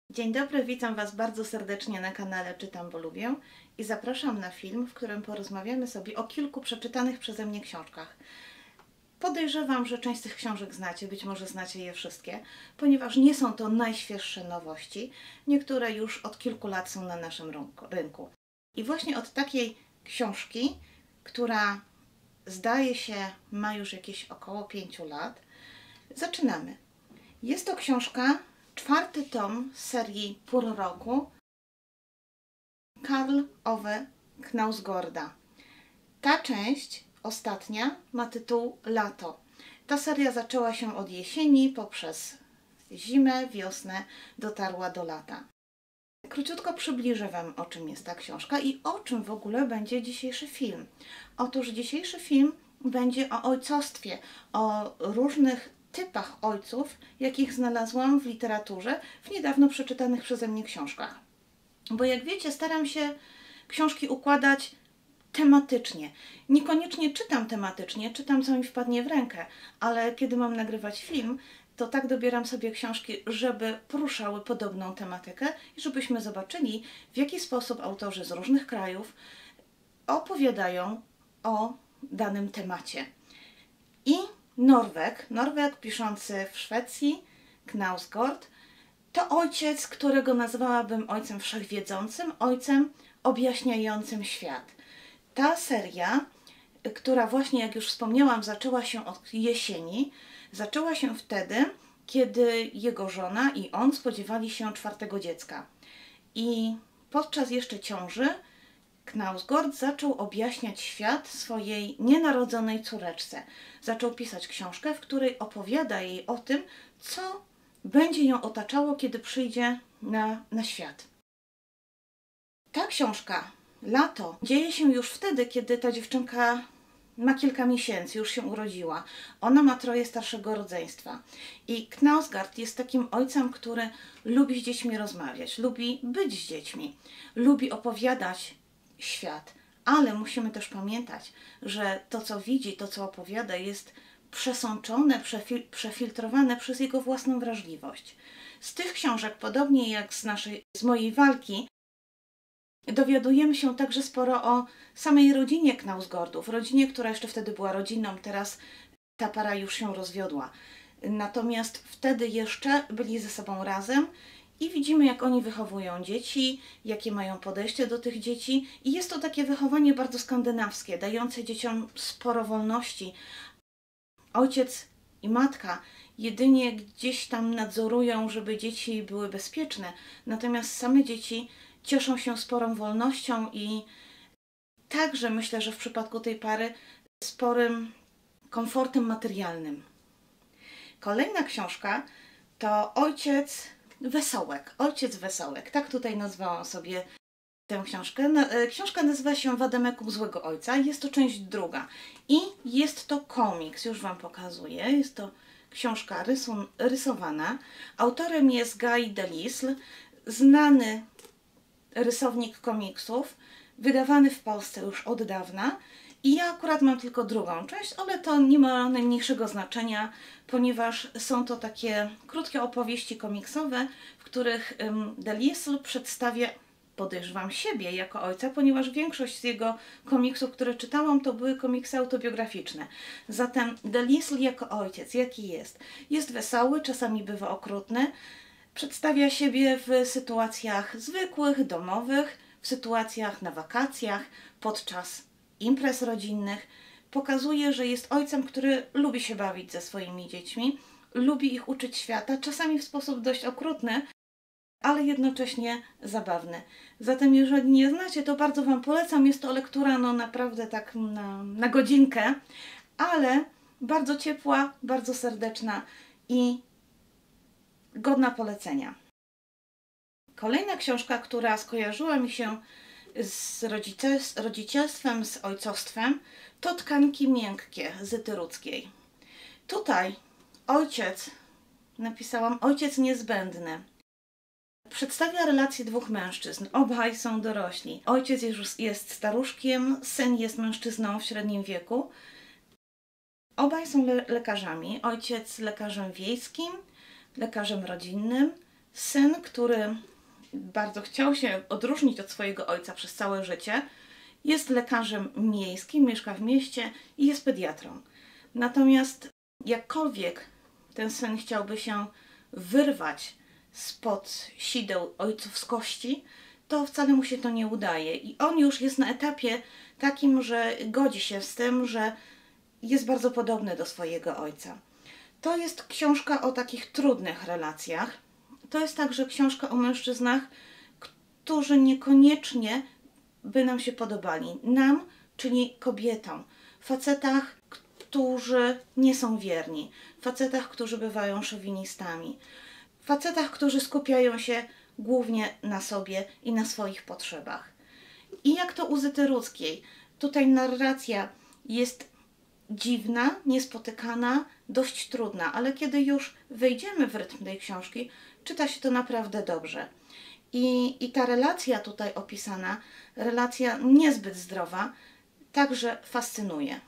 Dzień dobry, witam Was bardzo serdecznie na kanale Czytam, bo lubię i zapraszam na film, w którym porozmawiamy sobie o kilku przeczytanych przeze mnie książkach. Podejrzewam, że część z tych książek znacie, być może znacie je wszystkie, ponieważ nie są to najświeższe nowości. Niektóre już od kilku lat są na naszym rynku. I właśnie od takiej książki, która zdaje się ma już jakieś około 5 lat, zaczynamy. Jest to książka, 4. tom serii Pór roku Karl Ove Knausgårda. Ta część, ostatnia, ma tytuł Lato. Ta seria zaczęła się od jesieni, poprzez zimę, wiosnę, dotarła do lata. Króciutko przybliżę Wam, o czym jest ta książka i o czym w ogóle będzie dzisiejszy film. Otóż dzisiejszy film będzie o ojcostwie, o różnych typach ojców, jakich znalazłam w literaturze, w niedawno przeczytanych przeze mnie książkach. Bo jak wiecie, staram się książki układać tematycznie. Niekoniecznie czytam tematycznie, czytam co mi wpadnie w rękę, ale kiedy mam nagrywać film, to tak dobieram sobie książki, żeby poruszały podobną tematykę i żebyśmy zobaczyli, w jaki sposób autorzy z różnych krajów opowiadają o danym temacie. I Norweg piszący w Szwecji, Knausgård, to ojciec, którego nazwałabym ojcem wszechwiedzącym, ojcem objaśniającym świat. Ta seria, która właśnie, jak już wspomniałam, zaczęła się od jesieni, zaczęła się wtedy, kiedy jego żona i on spodziewali się 4. dziecka. I podczas jeszcze ciąży Knausgård zaczął objaśniać świat swojej nienarodzonej córeczce. Zaczął pisać książkę, w której opowiada jej o tym, co będzie ją otaczało, kiedy przyjdzie na świat. Ta książka, Lato, dzieje się już wtedy, kiedy ta dziewczynka ma kilka miesięcy, już się urodziła. Ona ma 3 starszego rodzeństwa. I Knausgård jest takim ojcem, który lubi z dziećmi rozmawiać, lubi być z dziećmi, lubi opowiadać świat. Ale musimy też pamiętać, że to, co widzi, to, co opowiada, jest przesączone, przefiltrowane przez jego własną wrażliwość. Z tych książek, podobnie jak z mojej walki, dowiadujemy się także sporo o samej rodzinie Knausgårdów, rodzinie, która jeszcze wtedy była rodziną, teraz ta para już się rozwiodła. Natomiast wtedy jeszcze byli ze sobą razem i widzimy, jak oni wychowują dzieci, jakie mają podejście do tych dzieci. I jest to takie wychowanie bardzo skandynawskie, dające dzieciom sporo wolności. Ojciec i matka jedynie gdzieś tam nadzorują, żeby dzieci były bezpieczne, natomiast same dzieci cieszą się sporą wolnością i także myślę, że w przypadku tej pary sporym komfortem materialnym. Kolejna książka to Ojciec Wesołek. Ojciec Wesołek. Tak tutaj nazwałam sobie tę książkę. Książka nazywa się Wademekum Złego Ojca. Jest to część 2. I jest to komiks. Już Wam pokazuję. Jest to książka rysowana. Autorem jest Guy Delisle, znany rysownik komiksów, wydawany w Polsce już od dawna. I ja akurat mam tylko 2. część, ale to nie ma najmniejszego znaczenia, ponieważ są to takie krótkie opowieści komiksowe, w których Delisle przedstawia, podejrzewam, siebie jako ojca, ponieważ większość z jego komiksów, które czytałam, to były komiksy autobiograficzne. Zatem Delisle jako ojciec, jaki jest? Jest wesoły, czasami bywa okrutny, przedstawia siebie w sytuacjach zwykłych, domowych, w sytuacjach na wakacjach, podczas imprez rodzinnych. Pokazuje, że jest ojcem, który lubi się bawić ze swoimi dziećmi, lubi ich uczyć świata, czasami w sposób dość okrutny, ale jednocześnie zabawny. Zatem jeżeli nie znacie, to bardzo Wam polecam. Jest to lektura naprawdę tak na godzinkę, ale bardzo ciepła, bardzo serdeczna i godna polecenia. Kolejna książka, która skojarzyła mi się z rodzicielstwem, z ojcostwem, to Tkanki miękkie Zyty Rudzkiej. Tutaj napisałam Ojciec niezbędny. Przedstawia relacje 2 mężczyzn. Obaj są dorośli. Ojciec już jest staruszkiem, syn jest mężczyzną w średnim wieku. Obaj są lekarzami. Ojciec lekarzem wiejskim, lekarzem rodzinnym, Syn, który bardzo chciał się odróżnić od swojego ojca przez całe życie, jest lekarzem miejskim, mieszka w mieście i jest pediatrą. Natomiast jakkolwiek ten syn chciałby się wyrwać spod sideł ojcowskości, to wcale mu się to nie udaje. I on już jest na etapie takim, że godzi się z tym, że jest bardzo podobny do swojego ojca. To jest książka o takich trudnych relacjach. To jest także książka o mężczyznach, którzy niekoniecznie by nam się podobali. Nam, czyli kobietom. Facetach, którzy nie są wierni. Facetach, którzy bywają szowinistami. Facetach, którzy skupiają się głównie na sobie i na swoich potrzebach. I jak to u Zyty Rudzkiej. Tutaj narracja jest dziwna, niespotykana, dość trudna, ale kiedy już wejdziemy w rytm tej książki, czyta się to naprawdę dobrze. I ta relacja tutaj opisana, relacja niezbyt zdrowa, także fascynuje.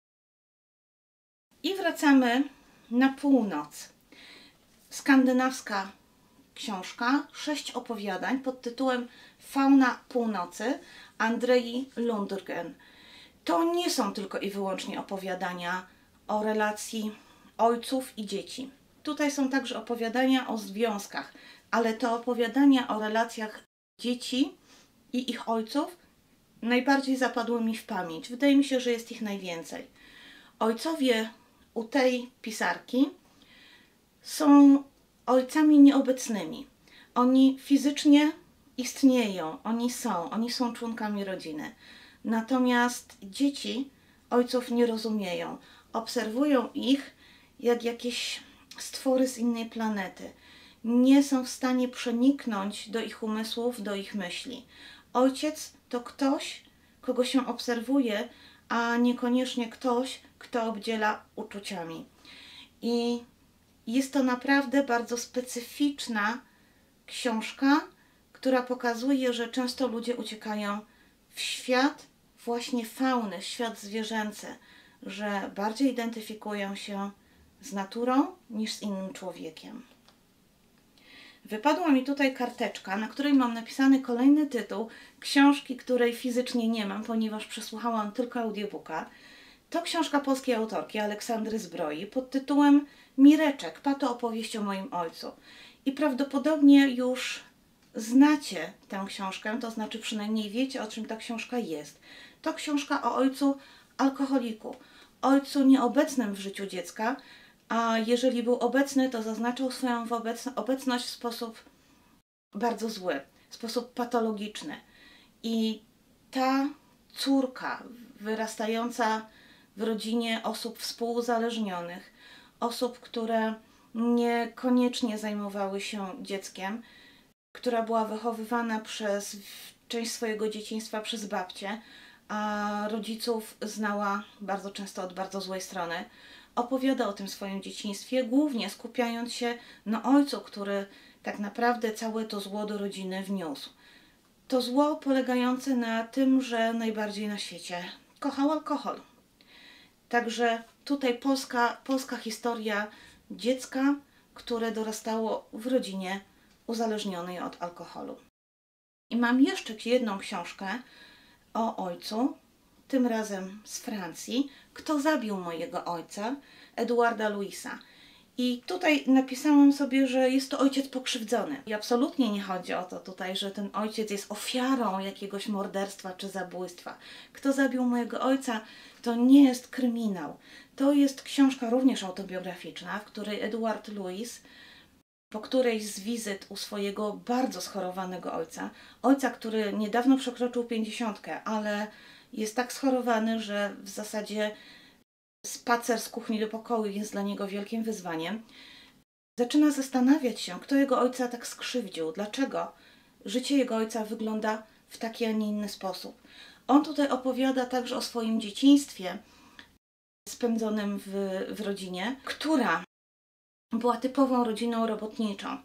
I wracamy na północ. Skandynawska książka, 6 opowiadań pod tytułem Fauna Północy Andrzej Lundgren. To nie są tylko i wyłącznie opowiadania o relacji ojców i dzieci. Tutaj są także opowiadania o związkach, ale te opowiadania o relacjach dzieci i ich ojców najbardziej zapadły mi w pamięć. Wydaje mi się, że jest ich najwięcej. Ojcowie u tej pisarki są ojcami nieobecnymi. Oni fizycznie istnieją, oni są członkami rodziny. Natomiast dzieci ojców nie rozumieją. Obserwują ich jak jakieś stwory z innej planety. Nie są w stanie przeniknąć do ich umysłów, do ich myśli. Ojciec to ktoś, kogo się obserwuje, a niekoniecznie ktoś, kto obdziela uczuciami. I jest to naprawdę bardzo specyficzna książka, która pokazuje, że często ludzie uciekają w świat właśnie fauny, w świat zwierzęcy, że bardziej identyfikują się z naturą niż z innym człowiekiem. Wypadła mi tutaj karteczka, na której mam napisany kolejny tytuł książki, której fizycznie nie mam, ponieważ przesłuchałam tylko audiobooka. To książka polskiej autorki Aleksandry Zbroi pod tytułem Mireczek, pato opowieść o moim ojcu. I prawdopodobnie już znacie tę książkę, to znaczy przynajmniej wiecie, o czym ta książka jest. To książka o ojcu alkoholiku, ojcu nieobecnym w życiu dziecka, a jeżeli był obecny, to zaznaczał swoją obecność w sposób bardzo zły, w sposób patologiczny. I ta córka wyrastająca w rodzinie osób współuzależnionych, osób, które niekoniecznie zajmowały się dzieckiem, która była wychowywana przez część swojego dzieciństwa przez babcię, a rodziców znała bardzo często od bardzo złej strony, opowiada o tym swoim dzieciństwie, głównie skupiając się na ojcu, który tak naprawdę całe to zło do rodziny wniósł. To zło polegające na tym, że najbardziej na świecie kochał alkohol. Także tutaj polska historia dziecka, które dorastało w rodzinie uzależnionej od alkoholu. I mam jeszcze jedną książkę o ojcu, tym razem z Francji, Kto zabił mojego ojca, Eduarda Louisa. I tutaj napisałam sobie, że jest to ojciec pokrzywdzony. I absolutnie nie chodzi o to tutaj, że ten ojciec jest ofiarą jakiegoś morderstwa czy zabójstwa. Kto zabił mojego ojca, to nie jest kryminał. To jest książka również autobiograficzna, w której Eduard Louis po którejś z wizyt u swojego bardzo schorowanego ojca, który niedawno przekroczył 50, ale jest tak schorowany, że w zasadzie spacer z kuchni do pokoju jest dla niego wielkim wyzwaniem, zaczyna zastanawiać się, kto jego ojca tak skrzywdził, dlaczego życie jego ojca wygląda w taki, a nie inny sposób. On tutaj opowiada także o swoim dzieciństwie spędzonym w rodzinie, która była typową rodziną robotniczą.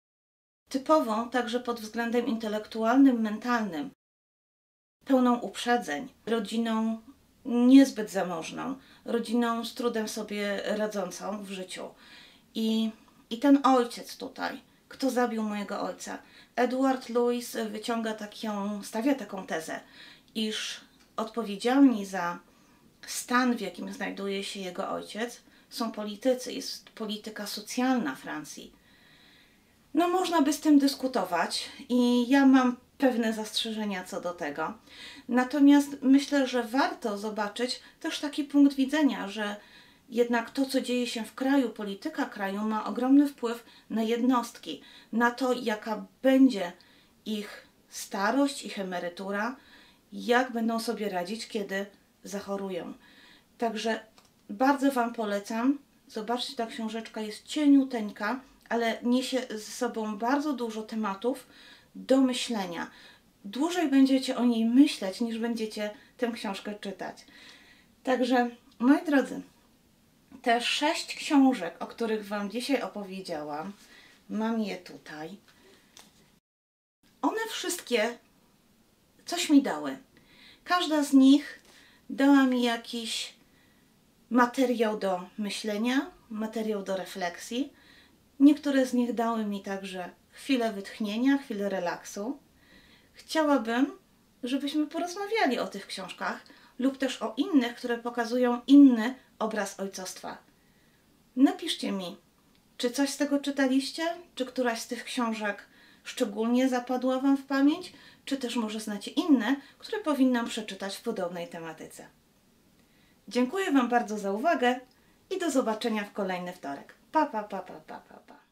Typową także pod względem intelektualnym, mentalnym, pełną uprzedzeń, rodziną niezbyt zamożną, rodziną z trudem sobie radzącą w życiu. I ten ojciec tutaj kto zabił mojego ojca. Edward Louis stawia taką tezę, iż odpowiedzialni za stan, w jakim znajduje się jego ojciec, są politycy, jest polityka socjalna Francji. No można by z tym dyskutować i ja mam pewne zastrzeżenia co do tego. Natomiast myślę, że warto zobaczyć też taki punkt widzenia, że jednak to, co dzieje się w kraju, polityka kraju ma ogromny wpływ na jednostki, na to, jaka będzie ich starość, ich emerytura, jak będą sobie radzić, kiedy zachorują. Także bardzo Wam polecam. Zobaczcie, ta książeczka jest cieniuteńka, ale niesie ze sobą bardzo dużo tematów do myślenia. Dłużej będziecie o niej myśleć, niż będziecie tę książkę czytać. Także, moi drodzy, te 6 książek, o których Wam dzisiaj opowiedziałam, mam je tutaj. One wszystkie coś mi dały. Każda z nich dała mi jakiś materiał do myślenia, materiał do refleksji. Niektóre z nich dały mi także chwilę wytchnienia, chwilę relaksu. Chciałabym, żebyśmy porozmawiali o tych książkach lub też o innych, które pokazują inny obraz ojcostwa. Napiszcie mi, czy coś z tego czytaliście, czy któraś z tych książek szczególnie zapadła Wam w pamięć, czy też może znacie inne, które powinnam przeczytać w podobnej tematyce. Dziękuję Wam bardzo za uwagę i do zobaczenia w kolejny wtorek. Pa, pa, pa, pa, pa, pa, pa.